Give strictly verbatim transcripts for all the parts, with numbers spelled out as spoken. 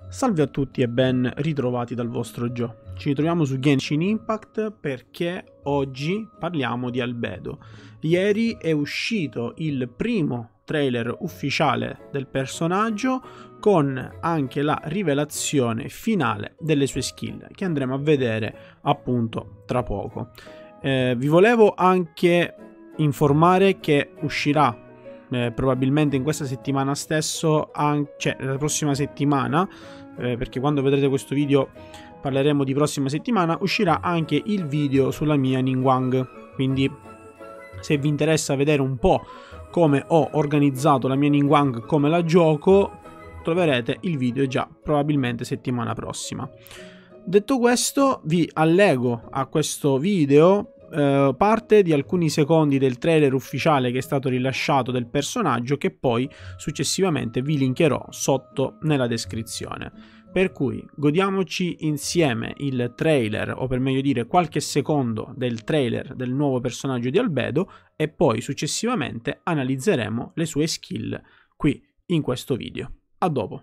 Salve a tutti e ben ritrovati dal vostro Joe. Ci ritroviamo su Genshin Impact perché oggi parliamo di Albedo. Ieri è uscito il primo trailer ufficiale del personaggio con anche la rivelazione finale delle sue skill che andremo a vedere appunto tra poco. Eh, vi volevo anche informare che uscirà Eh, probabilmente in questa settimana stesso, anche, cioè la prossima settimana, eh, perché quando vedrete questo video parleremo di prossima settimana, uscirà anche il video sulla mia Ningguang. Quindi se vi interessa vedere un po' come ho organizzato la mia Ningguang, come la gioco, troverete il video già probabilmente settimana prossima. Detto questo, vi allego a questo video Uh, parte di alcuni secondi del trailer ufficiale che è stato rilasciato del personaggio, che poi successivamente vi linkerò sotto nella descrizione. Per cui godiamoci insieme il trailer, o per meglio dire qualche secondo del trailer del nuovo personaggio di Albedo, e poi successivamente analizzeremo le sue skill qui in questo video. A dopo.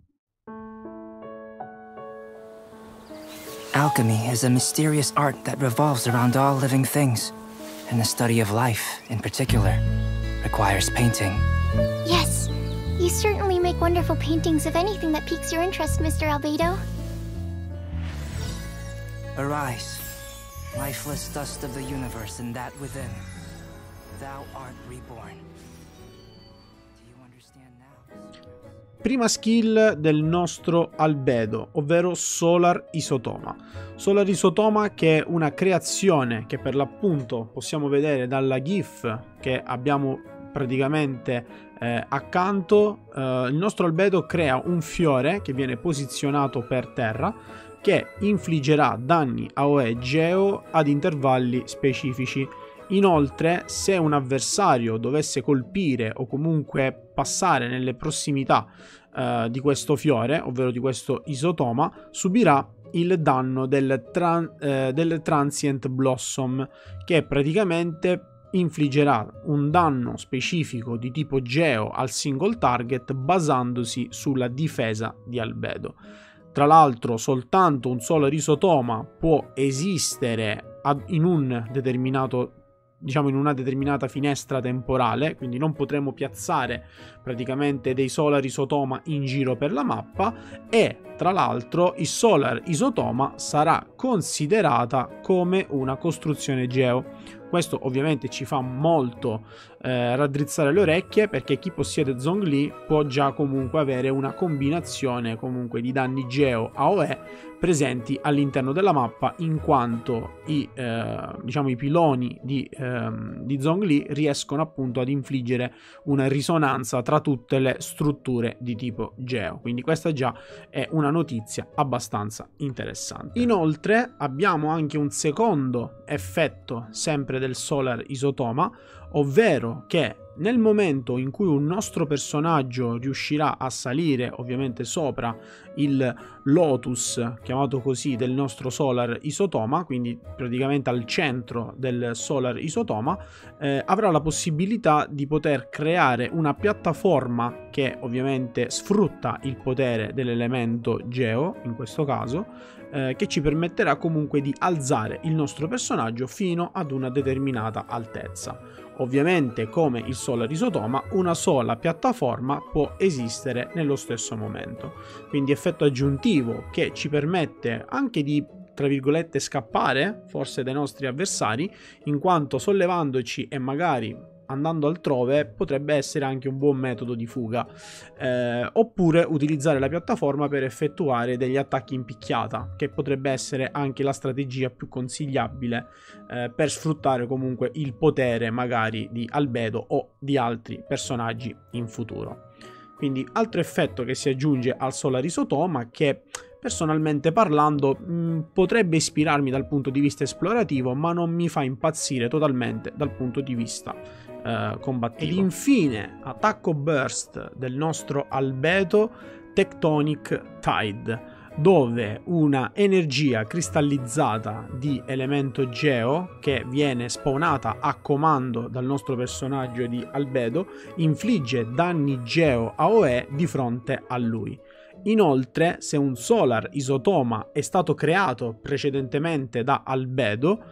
Alchemy is a mysterious art that revolves around all living things, and the study of life, in particular, requires painting. Yes, you certainly make wonderful paintings of anything that piques your interest, Mister Albedo. Arise, lifeless dust of the universe and that within. Thou art reborn. Do you understand now? Prima skill del nostro Albedo, ovvero Solar Isotoma. Solar Isotoma, che è una creazione che per l'appunto possiamo vedere dalla GIF che abbiamo praticamente eh, accanto. Eh, il nostro Albedo crea un fiore che viene posizionato per terra, che infliggerà danni a O E Geo ad intervalli specifici. Inoltre, se un avversario dovesse colpire o comunque passare nelle prossimità uh, di questo fiore, ovvero di questo isotoma, subirà il danno del, tran uh, del Transient Blossom, che praticamente infliggerà un danno specifico di tipo Geo al single target basandosi sulla difesa di Albedo. Tra l'altro, soltanto un solo isotoma può esistere ad, in un determinato diciamo in una determinata finestra temporale, quindi non potremo piazzare praticamente dei Solar Isotoma in giro per la mappa, e tra l'altro il Solar Isotoma sarà considerata come una costruzione Geo. Questo ovviamente ci fa molto eh, raddrizzare le orecchie, perché chi possiede Zhongli può già comunque avere una combinazione comunque di danni Geo a O E presenti all'interno della mappa, in quanto i, eh, diciamo, i piloni di, eh, di Zhongli riescono appunto ad infliggere una risonanza tra tutte le strutture di tipo Geo. Quindi questa già è una notizia abbastanza interessante. Inoltre abbiamo anche un secondo effetto sempre del Solar Isotoma, ovvero che nel momento in cui un nostro personaggio riuscirà a salire ovviamente sopra il Lotus, chiamato così, del nostro Solar Isotoma, quindi praticamente al centro del Solar Isotoma, eh, avrà la possibilità di poter creare una piattaforma che ovviamente sfrutta il potere dell'elemento Geo, in questo caso, eh, che ci permetterà comunque di alzare il nostro personaggio fino ad una determinata altezza. Ovviamente, come il Solar Isotoma, una sola piattaforma può esistere nello stesso momento. Quindi effetto aggiuntivo che ci permette anche di, tra virgolette, scappare forse dai nostri avversari, in quanto sollevandoci e magari andando altrove potrebbe essere anche un buon metodo di fuga, eh, oppure utilizzare la piattaforma per effettuare degli attacchi in picchiata, che potrebbe essere anche la strategia più consigliabile eh, per sfruttare comunque il potere magari di Albedo o di altri personaggi in futuro. Quindi altro effetto che si aggiunge al Solar Isotoma, che personalmente parlando mh, potrebbe ispirarmi dal punto di vista esplorativo, ma non mi fa impazzire totalmente dal punto di vista eh, combattivo. Ed infine, attacco burst del nostro Albedo, Tectonic Tide. dove una energia cristallizzata di elemento Geo, che viene spawnata a comando dal nostro personaggio di Albedo, infligge danni Geo a Oe di fronte a lui. Inoltre, se un Solar Isotoma è stato creato precedentemente da Albedo,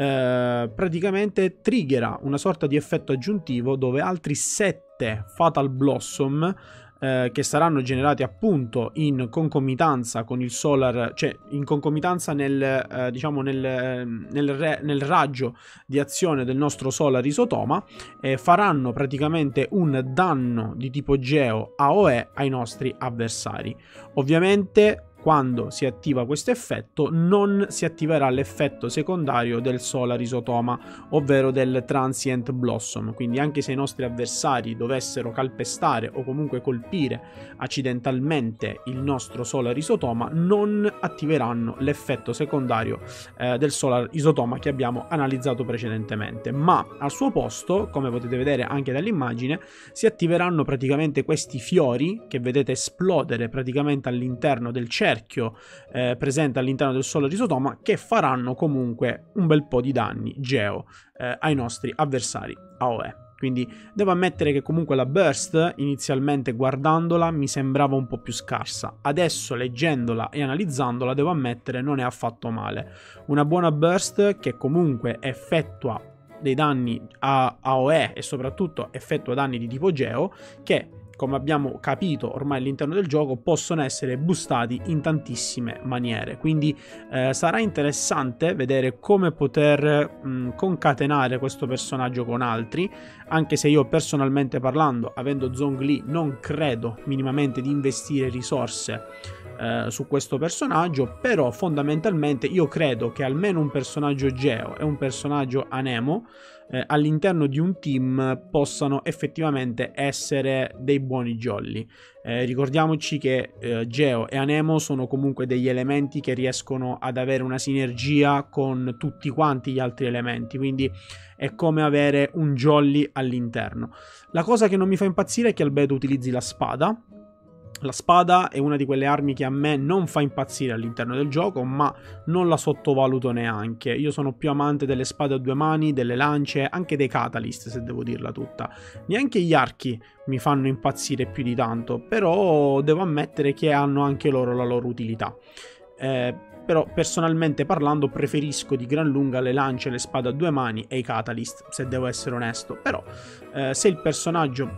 eh, praticamente triggera una sorta di effetto aggiuntivo dove altri sette Fatal Blossom, eh, che saranno generati appunto in concomitanza con il Solar, cioè in concomitanza nel, eh, diciamo nel, nel, re, nel raggio di azione del nostro Solar Isotoma, eh, faranno praticamente un danno di tipo Geo a Oe ai nostri avversari. Ovviamente quando si attiva questo effetto non si attiverà l'effetto secondario del Solar Isotoma, ovvero del Transient Blossom, quindi anche se i nostri avversari dovessero calpestare o comunque colpire accidentalmente il nostro Solar Isotoma non attiveranno l'effetto secondario eh, del Solar Isotoma che abbiamo analizzato precedentemente, ma al suo posto, come potete vedere anche dall'immagine, si attiveranno praticamente questi fiori che vedete esplodere praticamente all'interno del cerchio Eh, presente all'interno del Solar Isotoma, che faranno comunque un bel po' di danni Geo eh, ai nostri avversari A O E. Quindi devo ammettere che comunque la burst inizialmente guardandola mi sembrava un po' più scarsa, adesso leggendola e analizzandola devo ammettere non è affatto male. Una buona burst che comunque effettua dei danni a A O E e soprattutto effettua danni di tipo Geo che, come abbiamo capito ormai all'interno del gioco, possono essere boostati in tantissime maniere. Quindi eh, sarà interessante vedere come poter mh, concatenare questo personaggio con altri, anche se io personalmente parlando, avendo Zhongli, non credo minimamente di investire risorse eh, su questo personaggio, però fondamentalmente io credo che almeno un personaggio Geo e un personaggio Anemo Eh, all'interno di un team possano effettivamente essere dei buoni jolly. Eh, ricordiamoci che eh, Geo e Anemo sono comunque degli elementi che riescono ad avere una sinergia con tutti quanti gli altri elementi, quindi è come avere un jolly all'interno. La cosa che non mi fa impazzire è che Albedo utilizzi la spada. La spada è una di quelle armi che a me non fa impazzire all'interno del gioco, ma non la sottovaluto neanche. Io sono più amante delle spade a due mani, delle lance, anche dei catalyst, se devo dirla tutta. Neanche gli archi mi fanno impazzire più di tanto, però devo ammettere che hanno anche loro la loro utilità. Eh, però personalmente parlando preferisco di gran lunga le lance, le spade a due mani e i catalyst, se devo essere onesto. Però eh, se il personaggio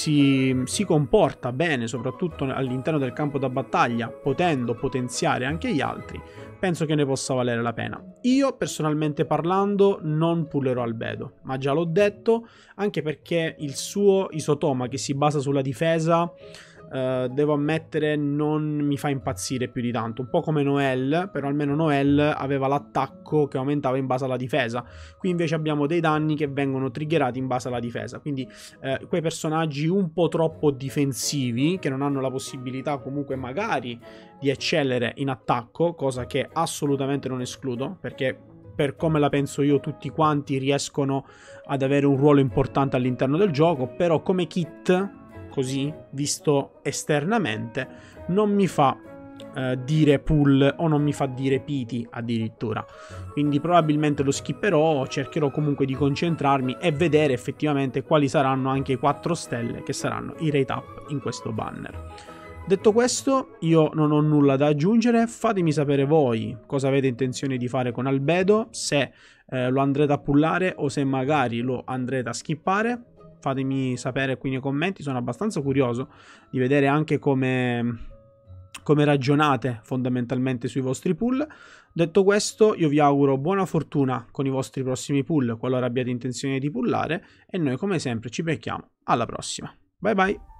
si, si comporta bene, soprattutto all'interno del campo da battaglia, potendo potenziare anche gli altri, penso che ne possa valere la pena. Io personalmente parlando non pullerò Albedo, ma già l'ho detto, anche perché il suo Isotoma che si basa sulla difesa Uh, devo ammettere non mi fa impazzire più di tanto, un po' come Noel, però almeno Noel aveva l'attacco che aumentava in base alla difesa, qui invece abbiamo dei danni che vengono triggerati in base alla difesa, quindi uh, quei personaggi un po' troppo difensivi che non hanno la possibilità comunque magari di eccellere in attacco, cosa che assolutamente non escludo, perché per come la penso io tutti quanti riescono ad avere un ruolo importante all'interno del gioco, però come kit così, visto esternamente, non mi fa eh, dire pull o non mi fa dire piti addirittura. Quindi probabilmente lo skipperò, cercherò comunque di concentrarmi e vedere effettivamente quali saranno anche i quattro stelle che saranno i rate up in questo banner. Detto questo, io non ho nulla da aggiungere, fatemi sapere voi cosa avete intenzione di fare con Albedo, se eh, lo andrete a pullare o se magari lo andrete a skippare. Fatemi sapere qui nei commenti, sono abbastanza curioso di vedere anche come, come ragionate fondamentalmente sui vostri pull. Detto questo, io vi auguro buona fortuna con i vostri prossimi pull, qualora abbiate intenzione di pullare, e noi come sempre ci becchiamo alla prossima. Bye bye!